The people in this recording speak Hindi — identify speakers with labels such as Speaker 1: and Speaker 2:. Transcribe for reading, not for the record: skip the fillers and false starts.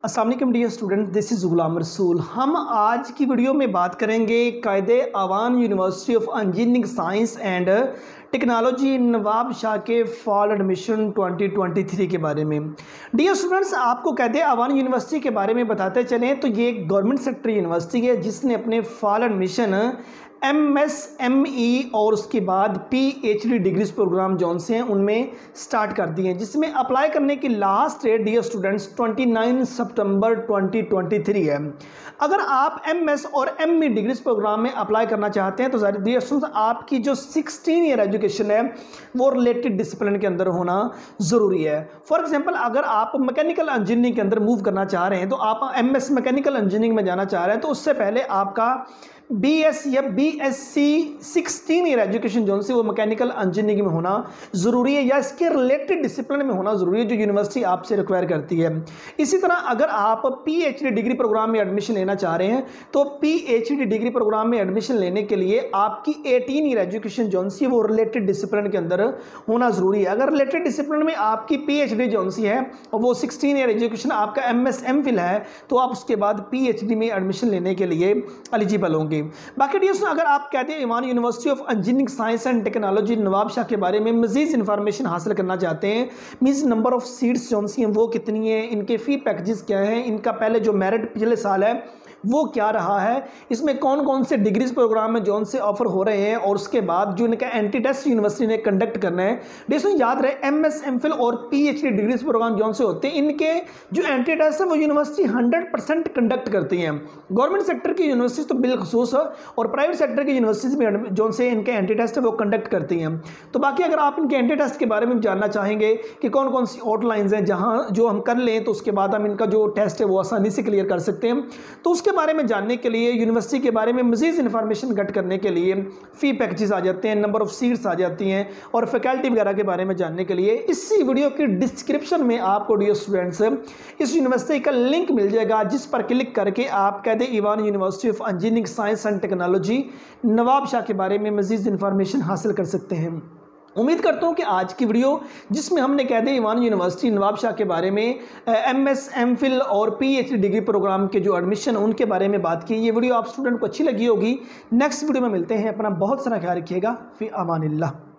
Speaker 1: अस्सलाम वालेकुम dear student, this is Ghulam Rasool. हम आज की वीडियो में बात करेंगे Quaide Awan university of engineering science and technology Nawab Shah के फॉल एडमिशन 2023 के बारे में। डियर स्टूडेंट्स, आपको कायदे अवान यूनिवर्सिटी के बारे में बताते चलें तो ये एक गवर्नमेंट सेक्टर यूनिवर्सिटी है जिसने अपने फॉल एडमिशन MSME और उसके बाद PhD डिग्रीज प्रोग्राम जौन से हैं उनमें स्टार्ट कर दिए हैं, जिसमें अप्लाई करने की लास्ट डेट डियर स्टूडेंट्स 29 सितंबर 2023 है। अगर आप MS और ME डिग्रीज प्रोग्राम में अप्लाई करना चाहते हैं तो डियर स्टूडेंट्स आपकी जो 16 ईयर एजुकेशन है वो रिलेटेड डिसिप्लिन के अंदर होना ज़रूरी है। फॉर एग्जाम्पल, अगर आप मैकेनिकल इंजीनियरिंग के अंदर मूव करना चाह रहे हैं तो आप MS मैकेनिकल इंजीनियरिंग में जाना चाह रहे हैं तो उससे पहले आपका BS या BSc 16 ईयर एजुकेशन जोन से वो मैकेनिकल इंजीनियरिंग में होना ज़रूरी है या इसके रिलेटेड डिसिप्लिन में होना ज़रूरी है जो यूनिवर्सिटी आपसे रिक्वायर करती है। इसी तरह अगर आप PhD डिग्री प्रोग्राम में एडमिशन लेना चाह रहे हैं तो PhD डिग्री प्रोग्राम में एडमिशन लेने के लिए आपकी 18 ईयर एजुकेशन जोन सी वो रिलेटेड डिसिप्लिन के अंदर होना ज़रूरी है। अगर रिलेटेड डिसिप्लिन में आपकी PhD जोन सी है और वो 16 ईयर एजुकेशन आपका MS/MPhil है तो आप उसके बाद PhD में एडमिशन लेने के लिए एलिजिबल होंगे। बाकी डियर्स, अगर आप कहते हैं Awan university of engineering science and technology Nawab Shah के बारे में मजीद इंफॉर्मेशन हासिल करना चाहते हैं, मीन्स नंबर ऑफ सीट्स जो सी हैं वो कितनी है, इनके फी पैकेजेस क्या हैं, इनका पहले जो मेरिट पिछले साल है वो क्या रहा है, इसमें कौन कौन से डिग्रीज प्रोग्राम में जौन से ऑफर हो रहे हैं और उसके बाद जो इनका एंटी टेस्ट यूनिवर्सिटी ने कंडक्ट करना है। डियर्स, याद रहे MS/MPhil और PhD डिग्रीज प्रोग्राम जौन से होते हैं इनके जो एंटी टेस्ट है वो यूनिवर्सिटी 100% कंडक्ट करती हैं। गवर्नमेंट सेक्टर की यूनिवर्सिटी तो बिलखसूस और प्राइवेट सेक्टर की यूनिवर्सिटीज में जौन से इनके एंटी टेस्ट है वो कंडक्ट करती हैं। तो बाकी अगर आप इनके एंटी टेस्ट के बारे में जानना चाहेंगे कि कौन कौन सी आउटलाइंस हैं जहाँ जो हम कर लें तो उसके बाद हम इनका जो टेस्ट है वो आसानी से क्लियर कर सकते हैं, तो उसके बारे में जानने के लिए, यूनिवर्सिटी के बारे में मजीद इंफॉर्मेशन गेट करने के लिए फी पैकेजेस आ जाते हैं, नंबर ऑफ सीट्स आ जाती हैं और फैकल्टी वगैरह के बारे में जानने के लिए इसी वीडियो की डिस्क्रिप्शन में आपको डियर स्टूडेंट्स इस यूनिवर्सिटी का लिंक मिल जाएगा जिस पर क्लिक करके आप कहते Awan university of engineering science and technology Nawab Shah के बारे में मजीद इंफॉर्मेशन हासिल कर सकते हैं। उम्मीद करता हूँ कि आज की वीडियो जिसमें हमने कहते अवान यूनिवर्सिटी नवाब शाह के बारे में MS/MPhil और PhD डिग्री प्रोग्राम के जो एडमिशन उनके बारे में बात की, ये वीडियो आप स्टूडेंट को अच्छी लगी होगी। नेक्स्ट वीडियो में मिलते हैं। अपना बहुत सारा ख्याल रखिएगा। फी अमानिल्लाह।